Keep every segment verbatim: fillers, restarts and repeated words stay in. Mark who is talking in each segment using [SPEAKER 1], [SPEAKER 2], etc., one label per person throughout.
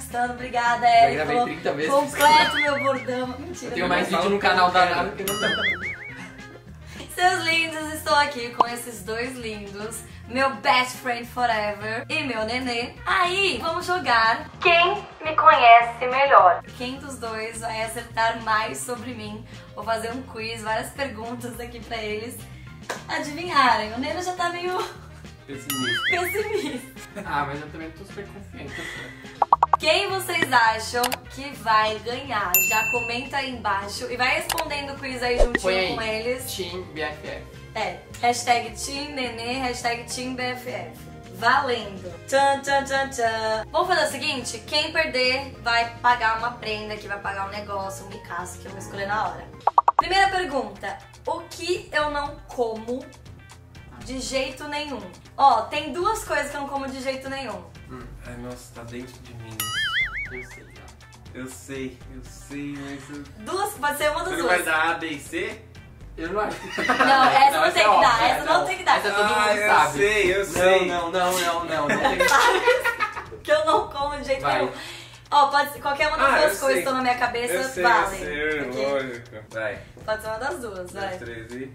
[SPEAKER 1] conquistando. Obrigada,
[SPEAKER 2] Já
[SPEAKER 1] Érico.
[SPEAKER 2] gravei trinta vezes.
[SPEAKER 1] Completo meu bordão. Mentira.
[SPEAKER 2] Eu tenho mais vídeo no canal da Nara do que no meu.
[SPEAKER 1] Seus lindos, estou aqui com esses dois lindos, meu best friend forever e meu nenê. Aí, vamos jogar quem me conhece melhor. Quem dos dois vai acertar mais sobre mim? Vou fazer um quiz, várias perguntas aqui pra eles adivinharem. O Neno já tá meio
[SPEAKER 3] Pessimista.
[SPEAKER 1] pessimista.
[SPEAKER 2] Ah, mas eu também tô super confiante.
[SPEAKER 1] Quem vocês acham que vai ganhar? Já comenta aí embaixo e vai respondendo o quiz aí juntinho
[SPEAKER 2] Põe aí.
[SPEAKER 1] com eles.
[SPEAKER 2] Team B F F.
[SPEAKER 1] É, hashtag Team Nenê, hashtag Team B F F. Valendo! Tchan, tchan, tchan, tchan. Vamos fazer o seguinte, quem perder vai pagar uma prenda, que vai pagar um negócio, um micaço que eu vou escolher na hora. Primeira pergunta, o que eu não como de jeito nenhum? Ó, tem duas coisas que eu não como de jeito nenhum.
[SPEAKER 3] Hum. Ai, nossa, tá dentro de mim.
[SPEAKER 2] Eu sei, ó.
[SPEAKER 3] Eu sei, eu sei, mas... eu-
[SPEAKER 1] Duas, pode ser uma das
[SPEAKER 3] Você
[SPEAKER 1] duas.
[SPEAKER 3] vai dar A, B e C?
[SPEAKER 2] Eu não acho que tem que
[SPEAKER 1] Não, essa não, tem
[SPEAKER 2] é
[SPEAKER 1] que
[SPEAKER 2] óbvio,
[SPEAKER 1] dar,
[SPEAKER 2] é,
[SPEAKER 1] essa não, tem que dar.
[SPEAKER 2] Essa todo mundo
[SPEAKER 3] Ah, eu
[SPEAKER 2] sabe.
[SPEAKER 3] sei, eu sei.
[SPEAKER 2] Não, não, não, não, não, não tem.
[SPEAKER 1] Que eu não como de jeito
[SPEAKER 2] Vai.
[SPEAKER 1] nenhum. Ó, pode ser qualquer uma das
[SPEAKER 3] Ah, eu
[SPEAKER 1] duas
[SPEAKER 3] sei.
[SPEAKER 1] coisas que estão na minha cabeça,
[SPEAKER 3] Eu sei,
[SPEAKER 1] valem.
[SPEAKER 3] eu sei,
[SPEAKER 1] Ok?
[SPEAKER 3] lógico. Vai,
[SPEAKER 1] Pode ser uma das duas, vai.
[SPEAKER 3] dois, três e...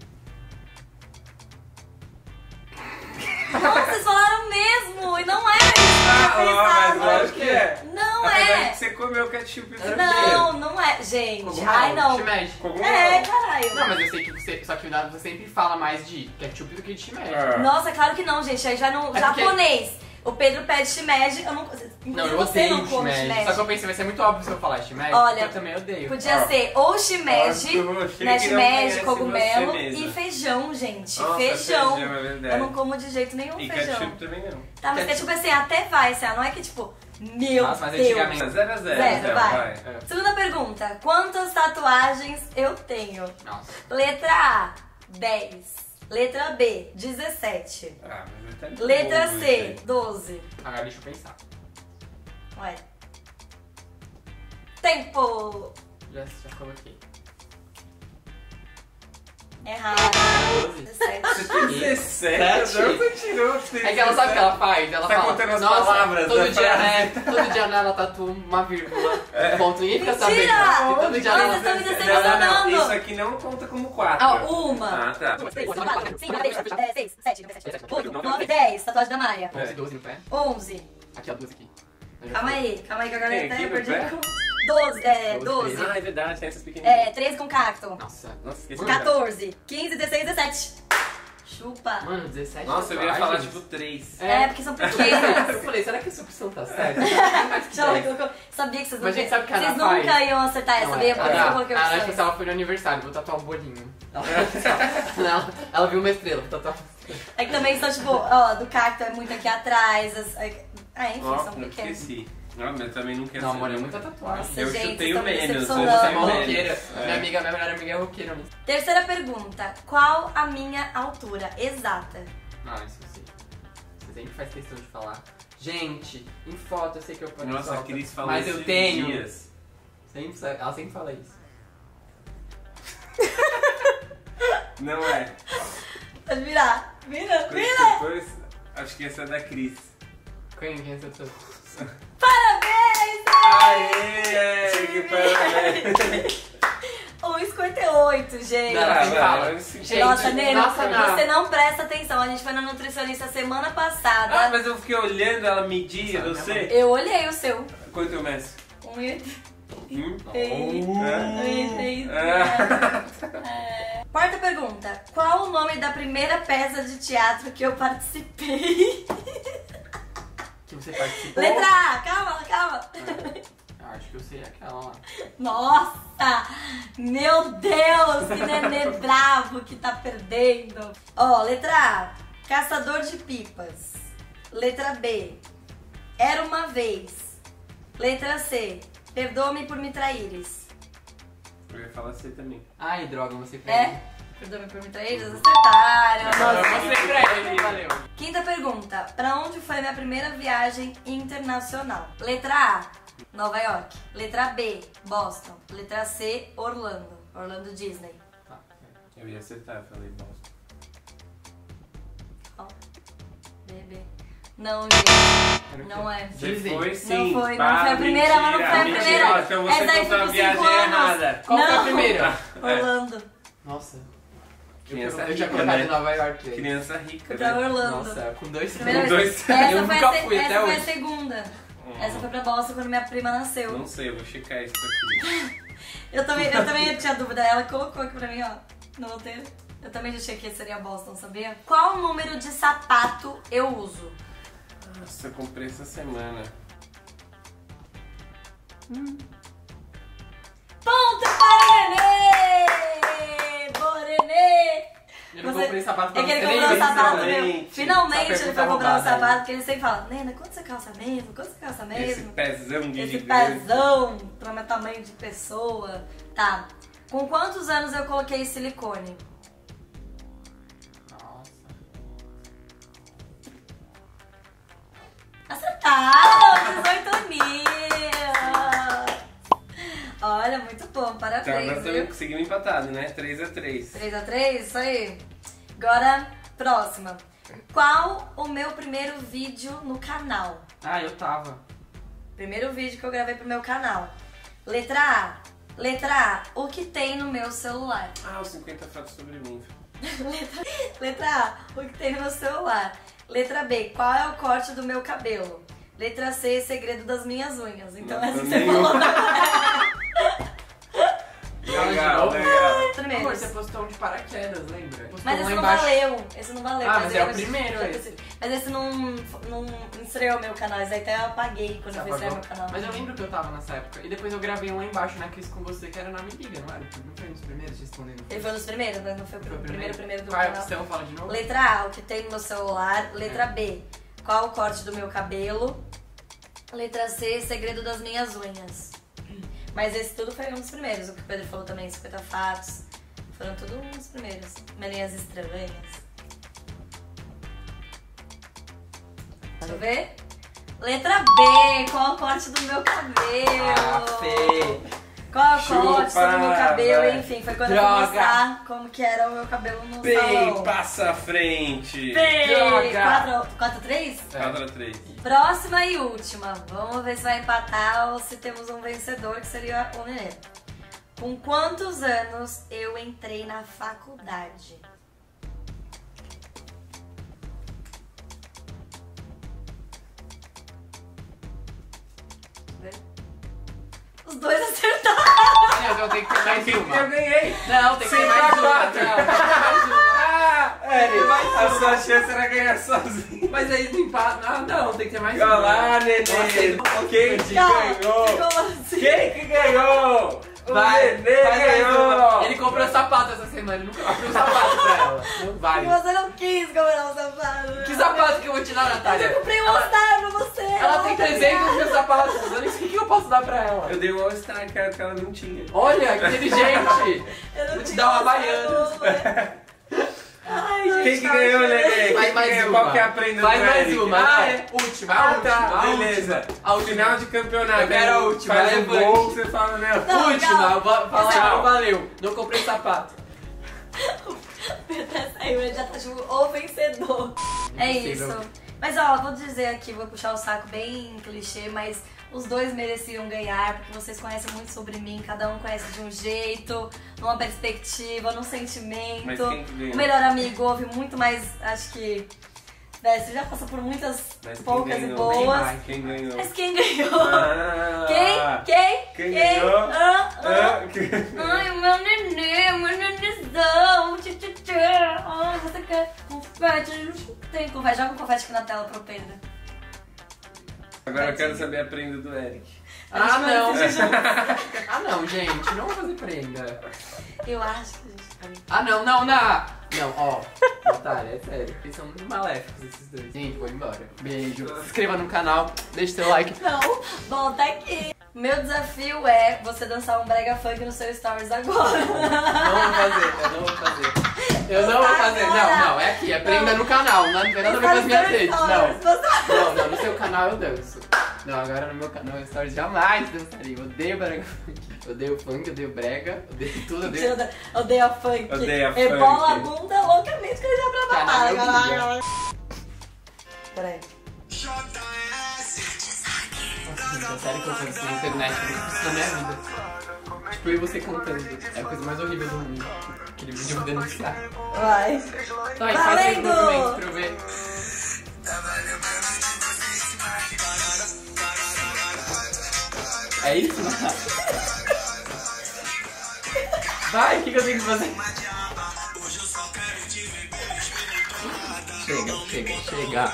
[SPEAKER 1] Nossa, vocês falaram mesmo! E não é isso que
[SPEAKER 3] Ah,
[SPEAKER 1] eu
[SPEAKER 3] ó, mas
[SPEAKER 1] pensava.
[SPEAKER 3] lógico que é.
[SPEAKER 1] Não
[SPEAKER 3] Apesar
[SPEAKER 1] é!
[SPEAKER 3] que você comeu ketchup
[SPEAKER 2] Era
[SPEAKER 1] Não, não é. Gente,
[SPEAKER 2] Cogumelo,
[SPEAKER 1] ai não.
[SPEAKER 2] shimeji.
[SPEAKER 3] Cogumelo.
[SPEAKER 1] É, caralho.
[SPEAKER 2] Não, mas eu sei que você. Só que você sempre fala mais de ketchup do que de shimeji.
[SPEAKER 3] Ah.
[SPEAKER 1] Nossa, claro que não, gente. Aí já no
[SPEAKER 2] É porque-
[SPEAKER 1] japonês. O Pedro pede shimeji, eu não... Inclusive
[SPEAKER 2] Não, eu
[SPEAKER 1] você
[SPEAKER 2] odeio
[SPEAKER 1] não come
[SPEAKER 2] shimeji.
[SPEAKER 1] shimeji.
[SPEAKER 2] Só que eu pensei, vai ser muito óbvio se eu falar shimeji.
[SPEAKER 1] Olha,
[SPEAKER 2] eu também odeio.
[SPEAKER 1] Podia
[SPEAKER 3] Ah.
[SPEAKER 1] ser ou shimeji,
[SPEAKER 3] Nossa, você
[SPEAKER 1] né,
[SPEAKER 3] que não
[SPEAKER 1] shimeji,
[SPEAKER 3] conhece
[SPEAKER 1] cogumelo
[SPEAKER 3] você mesma.
[SPEAKER 1] e feijão, gente.
[SPEAKER 3] Nossa,
[SPEAKER 1] feijão.
[SPEAKER 3] feijão, é verdade.
[SPEAKER 1] Eu não como de jeito nenhum
[SPEAKER 3] E
[SPEAKER 1] feijão.
[SPEAKER 3] ketchup também não.
[SPEAKER 1] Tá, mas ketchup assim, até vai, assim, não é que tipo, meu
[SPEAKER 2] Nossa, mas
[SPEAKER 1] Deus.
[SPEAKER 2] antigamente-
[SPEAKER 3] Zero a zero,
[SPEAKER 1] Zero,
[SPEAKER 3] zero,
[SPEAKER 1] vai.
[SPEAKER 3] vai.
[SPEAKER 2] É.
[SPEAKER 1] Segunda pergunta, quantas tatuagens eu tenho?
[SPEAKER 2] Nossa.
[SPEAKER 1] Letra A, dez. Letra B, dezessete.
[SPEAKER 3] Ah, mas até
[SPEAKER 1] Letra
[SPEAKER 3] bobo,
[SPEAKER 1] C,
[SPEAKER 3] gente.
[SPEAKER 1] doze.
[SPEAKER 2] Agora deixa eu pensar.
[SPEAKER 1] Ué. Tempo!
[SPEAKER 2] Já, já coloquei.
[SPEAKER 1] Errado.
[SPEAKER 2] doze.
[SPEAKER 1] dezessete.
[SPEAKER 3] Você tem dezessete?
[SPEAKER 2] Sete?
[SPEAKER 3] Não, você tirou. você tem
[SPEAKER 2] É que ela sabe o que
[SPEAKER 3] dezessete.
[SPEAKER 2] ela faz? Ela
[SPEAKER 3] Tá
[SPEAKER 2] fala,
[SPEAKER 3] contando as
[SPEAKER 2] nossa,
[SPEAKER 3] palavras
[SPEAKER 2] todo
[SPEAKER 3] da
[SPEAKER 2] dia,
[SPEAKER 3] frase.
[SPEAKER 2] né? Todo dia ela tatua uma vírgula.
[SPEAKER 3] É.
[SPEAKER 2] Ponto. Ninguém fica sabendo.
[SPEAKER 1] Mentira!
[SPEAKER 2] E todo dia
[SPEAKER 1] Nossa,
[SPEAKER 2] ela...
[SPEAKER 1] vocês estão me
[SPEAKER 3] Não, não,
[SPEAKER 1] decepcionando.
[SPEAKER 3] não. Isso aqui não conta como quatro.
[SPEAKER 1] Ó, uma.
[SPEAKER 3] Ah, tá.
[SPEAKER 1] seis, sete, oito, nove, dez. Tatuagem da Maia.
[SPEAKER 2] onze, doze no pé.
[SPEAKER 1] onze.
[SPEAKER 2] Aqui, ó, duas aqui.
[SPEAKER 1] Calma aí, calma aí que agora
[SPEAKER 3] Tem
[SPEAKER 1] eu até
[SPEAKER 3] aqui no
[SPEAKER 1] perdi.
[SPEAKER 3] pé?
[SPEAKER 1] doze, é,
[SPEAKER 2] doze,
[SPEAKER 1] doze.
[SPEAKER 3] Ah, é verdade, tem essas pequenininhas.
[SPEAKER 1] É, treze com cacto.
[SPEAKER 2] Nossa.
[SPEAKER 3] Nossa, esqueci.
[SPEAKER 1] quatorze, quinze, dezesseis, dezessete. Chupa.
[SPEAKER 2] Mano, dezessete
[SPEAKER 3] Nossa, eu ia falar
[SPEAKER 2] tatuagens.
[SPEAKER 3] tipo três.
[SPEAKER 1] É, porque são pequenas.
[SPEAKER 2] Eu falei, será que essa opção tá certa?
[SPEAKER 1] Já ela colocou- Sabia que vocês
[SPEAKER 2] Mas a gente sabe que a
[SPEAKER 1] Vocês
[SPEAKER 2] Ana
[SPEAKER 1] nunca
[SPEAKER 2] faz.
[SPEAKER 1] iam acertar essa,
[SPEAKER 2] Não,
[SPEAKER 1] sabia?
[SPEAKER 2] é.
[SPEAKER 1] Por isso que eu coloquei
[SPEAKER 2] A Ana, tipo,
[SPEAKER 1] opções.
[SPEAKER 2] se ela foi no aniversário, vou tatuar um bolinho. Ela, ela, ela viu uma estrela, vou tatuar uma estrela.
[SPEAKER 1] É que também são, tipo, ó, do cacto é muito aqui atrás. As, é- ah, enfim,
[SPEAKER 3] Ó,
[SPEAKER 1] são
[SPEAKER 3] eu
[SPEAKER 1] pequenos.
[SPEAKER 3] esqueci. Não, mas eu também não quero
[SPEAKER 2] Não,
[SPEAKER 3] saber.
[SPEAKER 2] amor, é muita tatuagem.
[SPEAKER 1] Nossa,
[SPEAKER 3] Eu
[SPEAKER 1] gente,
[SPEAKER 3] chutei
[SPEAKER 1] vocês
[SPEAKER 3] o
[SPEAKER 1] estão me
[SPEAKER 3] menos, eu
[SPEAKER 1] decepcionando.
[SPEAKER 2] Você é
[SPEAKER 3] chutei
[SPEAKER 2] uma
[SPEAKER 3] menos.
[SPEAKER 2] roqueira.
[SPEAKER 3] É.
[SPEAKER 2] Minha amiga, minha melhor amiga é roqueira. Mas...
[SPEAKER 1] Terceira pergunta. Qual a minha altura exata?
[SPEAKER 2] Não, isso eu sei. Você sempre faz questão de falar. Gente, em foto eu sei que eu ponho
[SPEAKER 3] Nossa, a
[SPEAKER 2] alta,
[SPEAKER 3] Cris falou
[SPEAKER 2] mas eu
[SPEAKER 3] esses
[SPEAKER 2] tenho.
[SPEAKER 3] dias.
[SPEAKER 2] Sempre, sa- ela sempre fala isso.
[SPEAKER 3] Não é.
[SPEAKER 1] Pode virar. Vira,
[SPEAKER 3] Depois,
[SPEAKER 1] vira.
[SPEAKER 3] depois, acho que essa é da Cris.
[SPEAKER 2] Quem, quem é essa pessoa?
[SPEAKER 1] Parabéns!
[SPEAKER 3] Aê, que parabéns.
[SPEAKER 1] um e cinquenta e oito, gente.
[SPEAKER 2] Não, ela sempre
[SPEAKER 3] vai,
[SPEAKER 2] fala.
[SPEAKER 3] eu sinto-
[SPEAKER 2] Gente,
[SPEAKER 1] Nossa, Neno,
[SPEAKER 2] nossa, não.
[SPEAKER 1] você não presta atenção. A gente foi na nutricionista semana passada.
[SPEAKER 3] Ah, mas eu fiquei olhando ela medir,
[SPEAKER 2] Sabe,
[SPEAKER 3] você?
[SPEAKER 1] Eu olhei o seu.
[SPEAKER 3] Quanto eu meço?
[SPEAKER 1] Um e
[SPEAKER 3] Hum?
[SPEAKER 1] oitenta.
[SPEAKER 3] Ah.
[SPEAKER 1] É. Quarta pergunta. Qual o nome da primeira peça de teatro que eu participei?
[SPEAKER 2] Que você participou.
[SPEAKER 1] Letra A. Calma, calma.
[SPEAKER 2] Ah, acho que eu sei aquela lá.
[SPEAKER 1] Nossa! Meu Deus, que nenê bravo que tá perdendo. Ó, letra A. Caçador de pipas. Letra B. Era uma vez. Letra C. Perdoa-me por me traíres.
[SPEAKER 3] Eu ia falar C também.
[SPEAKER 2] Ai, droga, você pra
[SPEAKER 1] É? Perdoa-me por me traíres? Acertaram.
[SPEAKER 2] Você pra ele, valeu.
[SPEAKER 1] Quinta pergunta. Pra onde foi minha primeira viagem internacional? Letra A. Nova York. Letra B. Boston. Letra C. Orlando. Orlando Disney.
[SPEAKER 2] Tá,
[SPEAKER 3] Eu ia acertar, eu falei Boston.
[SPEAKER 1] Ó. Bebê. Não, gente.
[SPEAKER 2] Era o quê?
[SPEAKER 1] Não é.
[SPEAKER 3] Depois sim.
[SPEAKER 1] Não foi,
[SPEAKER 3] pá,
[SPEAKER 1] não foi a primeira, mas não foi a
[SPEAKER 3] mentira,
[SPEAKER 1] primeira.
[SPEAKER 3] mentira. Então você
[SPEAKER 1] Essa aí
[SPEAKER 3] contou
[SPEAKER 1] foi
[SPEAKER 3] a
[SPEAKER 1] com
[SPEAKER 3] viagem
[SPEAKER 1] cinco anos.
[SPEAKER 3] errada.
[SPEAKER 2] Qual foi a
[SPEAKER 1] Não.
[SPEAKER 2] primeira?
[SPEAKER 1] Orlando.
[SPEAKER 2] Nossa.
[SPEAKER 3] Criança
[SPEAKER 2] eu tinha
[SPEAKER 3] rica,
[SPEAKER 2] colocado
[SPEAKER 3] né?
[SPEAKER 2] em Nova York. aí.
[SPEAKER 3] Criança rica,
[SPEAKER 1] Pra
[SPEAKER 3] né?
[SPEAKER 1] Orlando.
[SPEAKER 2] Nossa, com dois
[SPEAKER 1] Primeira
[SPEAKER 3] Com
[SPEAKER 1] vez.
[SPEAKER 3] dois-
[SPEAKER 1] Essa
[SPEAKER 2] Eu
[SPEAKER 1] foi,
[SPEAKER 2] nunca
[SPEAKER 1] a, se-
[SPEAKER 2] fui
[SPEAKER 1] essa
[SPEAKER 2] até
[SPEAKER 1] foi a
[SPEAKER 2] hoje.
[SPEAKER 1] segunda.
[SPEAKER 3] Hum.
[SPEAKER 1] Essa foi pra Boston quando minha prima nasceu.
[SPEAKER 3] Não sei, eu vou checar isso aqui.
[SPEAKER 1] Eu também, eu também tinha dúvida. Ela colocou aqui pra mim, ó, no roteiro. Eu também já achei que seria Boston, sabia? Qual número de sapato eu uso?
[SPEAKER 3] Nossa, eu comprei essa semana.
[SPEAKER 1] Ponto para Nenê! Boa, Nenê!
[SPEAKER 2] Eu não
[SPEAKER 1] Você-
[SPEAKER 2] comprei sapato pra
[SPEAKER 1] É que ele
[SPEAKER 2] três
[SPEAKER 1] comprou um
[SPEAKER 2] vezes,
[SPEAKER 1] sapato,
[SPEAKER 2] né?
[SPEAKER 1] meu.
[SPEAKER 3] Finalmente.
[SPEAKER 1] Finalmente
[SPEAKER 2] Essa
[SPEAKER 1] ele foi
[SPEAKER 2] pergunta
[SPEAKER 1] comprar um
[SPEAKER 2] roubada aí.
[SPEAKER 1] sapato, porque ele sempre fala, Nena, quanto você calça mesmo? Quanto você calça
[SPEAKER 3] Esse
[SPEAKER 1] mesmo?
[SPEAKER 3] pezão de
[SPEAKER 1] Esse
[SPEAKER 3] gigante.
[SPEAKER 1] pezão pra meu tamanho de pessoa. Tá. Com quantos anos eu coloquei silicone?
[SPEAKER 2] Nossa.
[SPEAKER 1] Acertaram! dezoito mil! Olha, muito bom,
[SPEAKER 3] Então, nós
[SPEAKER 1] parabéns,
[SPEAKER 3] também
[SPEAKER 1] viu?
[SPEAKER 3] conseguimos empatado, né? três a três.
[SPEAKER 1] três a três, isso aí. Agora, próxima. Qual o meu primeiro vídeo no canal?
[SPEAKER 2] Ah, eu tava.
[SPEAKER 1] Primeiro vídeo que eu gravei pro meu canal. Letra A. Letra A. O que tem no meu celular?
[SPEAKER 3] Ah, os cinquenta fatos sobre mim.
[SPEAKER 1] Letra, letra A. O que tem no meu celular? Letra B. Qual é o corte do meu cabelo? Letra C. Segredo das minhas unhas. Então
[SPEAKER 3] Não,
[SPEAKER 1] essa que
[SPEAKER 3] nenhum.
[SPEAKER 1] você falou.
[SPEAKER 3] Legal,
[SPEAKER 2] de novo?
[SPEAKER 3] legal.
[SPEAKER 1] Primeiro.
[SPEAKER 2] Amor, você postou um de paraquedas, lembra? Postou
[SPEAKER 1] Mas
[SPEAKER 2] um
[SPEAKER 1] esse
[SPEAKER 2] lá
[SPEAKER 1] não
[SPEAKER 2] embaixo.
[SPEAKER 1] valeu. Esse não valeu.
[SPEAKER 2] Ah, mas
[SPEAKER 1] aí
[SPEAKER 2] é
[SPEAKER 1] eu
[SPEAKER 2] o
[SPEAKER 1] já-
[SPEAKER 2] primeiro
[SPEAKER 1] já
[SPEAKER 2] esse.
[SPEAKER 1] pensei. Mas esse não, não estreou meu canal. Esse aí até eu apaguei quando
[SPEAKER 2] Você
[SPEAKER 1] eu fui estrear
[SPEAKER 2] apagou?
[SPEAKER 1] meu canal.
[SPEAKER 2] Mas eu lembro que eu tava nessa época. E depois eu gravei um lá embaixo na Cris com você, que era na Me Liga, não era? Não foi nos primeiros respondendo?
[SPEAKER 1] Ele foi um dos primeiros, mas não foi o
[SPEAKER 2] Foi o
[SPEAKER 1] primeiro, primeiro do
[SPEAKER 2] Qual é a
[SPEAKER 1] canal.
[SPEAKER 2] opção? Fala de novo.
[SPEAKER 1] Letra A, o que tem no meu celular. Letra B, qual o corte do meu cabelo. Letra C, segredo das minhas unhas. Mas esse tudo foi um dos primeiros. O que o Pedro falou também, cinquenta fatos. Foram tudo um dos primeiros. Melinhas estranhas. Deixa eu ver. Letra B, qual o corte do meu cabelo.
[SPEAKER 2] Ah, Fê.
[SPEAKER 1] Qual o
[SPEAKER 3] Chupa,
[SPEAKER 1] corte do meu cabelo,
[SPEAKER 3] vai.
[SPEAKER 1] enfim. Foi quando eu
[SPEAKER 2] Droga.
[SPEAKER 1] fui mostrar como que era o meu cabelo no
[SPEAKER 3] Bem,
[SPEAKER 1] salão.
[SPEAKER 3] passa à frente.
[SPEAKER 2] Droga.
[SPEAKER 1] quatro a três?
[SPEAKER 3] quatro a três.
[SPEAKER 1] Próxima e última. Vamos ver se vai empatar ou se temos um vencedor, que seria o Nenê. Com quantos anos eu entrei na faculdade? Deixa eu ver. Os dois acertaram.
[SPEAKER 2] Não, então tem que ter mais uma.
[SPEAKER 3] Eu ganhei.
[SPEAKER 2] Não, tem que ter
[SPEAKER 3] Cinco
[SPEAKER 2] mais
[SPEAKER 3] a
[SPEAKER 2] uma.
[SPEAKER 3] quatro.
[SPEAKER 2] Não, tem que ter mais uma.
[SPEAKER 3] Ah, Eric,
[SPEAKER 2] Vai
[SPEAKER 3] a
[SPEAKER 2] ser.
[SPEAKER 3] sua chance era ganhar sozinho.
[SPEAKER 2] Mas aí no empate. Ah, não, tem que ter mais
[SPEAKER 3] Olha
[SPEAKER 2] uma.
[SPEAKER 3] lá, Nenê.
[SPEAKER 2] Nossa,
[SPEAKER 3] Quem que ganhou?
[SPEAKER 1] Ficou assim.
[SPEAKER 3] Quem que ganhou? O
[SPEAKER 2] Vai,
[SPEAKER 3] Nenê
[SPEAKER 2] faz mais
[SPEAKER 3] ganhou.
[SPEAKER 2] uma. Ele comprou sapato essa semana, ele nunca comprou sapato pra ela. Não vai.
[SPEAKER 1] Você não quis comprar um sapato.
[SPEAKER 2] Que sapato que eu vou te dar,
[SPEAKER 1] Mas
[SPEAKER 2] Natália?
[SPEAKER 1] eu comprei um
[SPEAKER 2] Ela-
[SPEAKER 1] All-Star pra você.
[SPEAKER 2] Ela tem trezentos mil sapatos, eu nem sei o que eu posso dar pra ela.
[SPEAKER 3] Eu dei o All-Star, que era que ela não tinha.
[SPEAKER 2] Olha, que inteligente!
[SPEAKER 1] Eu não
[SPEAKER 2] Vou te
[SPEAKER 1] tinha
[SPEAKER 2] dar uma
[SPEAKER 1] All-Star
[SPEAKER 2] Havaianas.
[SPEAKER 1] novo, né? Ai, gente,
[SPEAKER 3] Quem que
[SPEAKER 1] calma,
[SPEAKER 3] ganhou,
[SPEAKER 1] gente.
[SPEAKER 3] Nenê? Quem
[SPEAKER 2] Vai
[SPEAKER 3] que
[SPEAKER 2] mais
[SPEAKER 3] ganhou?
[SPEAKER 2] uma.
[SPEAKER 3] Qual que é a prenda
[SPEAKER 2] Faz
[SPEAKER 3] do
[SPEAKER 2] mais
[SPEAKER 3] Eric?
[SPEAKER 2] uma.
[SPEAKER 3] Ah,
[SPEAKER 2] não.
[SPEAKER 3] é?
[SPEAKER 2] Última, a
[SPEAKER 3] Ah,
[SPEAKER 2] última.
[SPEAKER 3] tá,
[SPEAKER 2] a
[SPEAKER 3] beleza.
[SPEAKER 2] última. A última.
[SPEAKER 3] Final de campeonato.
[SPEAKER 2] Eu quero a
[SPEAKER 3] aí
[SPEAKER 2] última,
[SPEAKER 3] Faz um
[SPEAKER 2] levante.
[SPEAKER 3] gol, você fala, né?
[SPEAKER 1] Não,
[SPEAKER 2] última,
[SPEAKER 1] calma.
[SPEAKER 2] va- fala
[SPEAKER 1] Essa-
[SPEAKER 2] aí, valeu. Não comprei sapato.
[SPEAKER 1] Até saiu, ele já tá tipo o vencedor. É
[SPEAKER 2] Impossível.
[SPEAKER 1] isso. Mas ó, vou dizer aqui, vou puxar o saco bem clichê, mas os dois mereciam ganhar, porque vocês conhecem muito sobre mim, cada um conhece de um jeito, numa perspectiva, num sentimento.
[SPEAKER 3] Mas quem que ganhou?
[SPEAKER 1] O melhor amigo ouve muito mais, acho que. Né, você já passou por muitas
[SPEAKER 3] Mas quem
[SPEAKER 1] poucas e
[SPEAKER 3] ganhou?
[SPEAKER 1] boas.
[SPEAKER 3] Quem ganhou?
[SPEAKER 1] Mas quem ganhou?
[SPEAKER 3] Ah,
[SPEAKER 1] Quem? Quem?
[SPEAKER 3] Quem ganhou?
[SPEAKER 1] Ah, ah.
[SPEAKER 3] Ah, que-
[SPEAKER 1] Ai, o meu nenê, o meu nenezão, tchê, tchê, tchê. Ai, você quer confete? Tem confete, joga um confete aqui na tela pro Pedro.
[SPEAKER 3] Agora eu quero saber a prenda do Eric.
[SPEAKER 1] A gente
[SPEAKER 2] Ah,
[SPEAKER 1] vai
[SPEAKER 2] não.
[SPEAKER 1] decidir junto.
[SPEAKER 2] Ah, não, gente. Não vou fazer prenda.
[SPEAKER 1] Eu acho que a gente vai.
[SPEAKER 2] Ah, não, não, não. Não, ó. Natália, é sério. Eles são muito maléficos, esses dois. Gente, vou embora. Beijo. Se inscreva no canal, deixe seu like.
[SPEAKER 1] Não, volta aqui. Meu desafio é você dançar um brega funk no seu stories agora.
[SPEAKER 2] Não vou fazer, eu não vou fazer. Eu não vou fazer. Não, não, é aqui, é prenda no canal. Não tem nada a ver com as minhas redes. Não. Não, não, no seu canal eu danço. Não, agora no meu canal eu stories jamais dançaria. Eu odeio brega funk. Eu odeio funk, eu odeio brega, eu odeio tudo, eu odeio.
[SPEAKER 1] Odeia, odeia funk.
[SPEAKER 3] Odeia
[SPEAKER 1] Rebola
[SPEAKER 3] funk.
[SPEAKER 1] a bunda loucamente que ele já pra
[SPEAKER 2] Canal
[SPEAKER 1] babada.
[SPEAKER 2] eu
[SPEAKER 1] Peraí.
[SPEAKER 2] gente, é sério que eu vou fazer isso na internet, eu não isso na minha vida. Tipo, eu e você cantando. É a coisa mais horrível do mundo. Aquele vídeo eu vou denunciar.
[SPEAKER 1] Vai.
[SPEAKER 2] Então, aí, faz aí o movimento pra eu ver. É isso? Vai, o que, que eu tenho que fazer? Chega, chega, chega.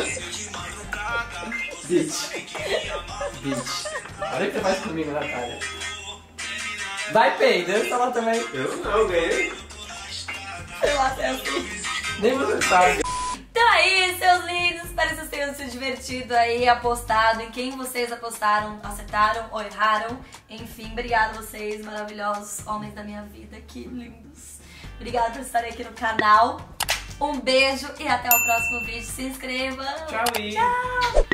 [SPEAKER 2] Bitch. Bitch. Olha o que você faz comigo, Natália. Vai, Pei, dança lá também.
[SPEAKER 3] Eu não, eu ganhei.
[SPEAKER 1] Sei lá, se é assim.
[SPEAKER 2] Nem você sabe.
[SPEAKER 1] Então aí, seus lindos, espero que vocês tenham se divertido aí, apostado em quem vocês apostaram, acertaram ou erraram. Enfim, obrigada a vocês, maravilhosos homens da minha vida, que lindos. Obrigada por estarem aqui no canal. Um beijo e até o próximo vídeo. Se inscreva.
[SPEAKER 3] Tchau, e...
[SPEAKER 1] Tchau.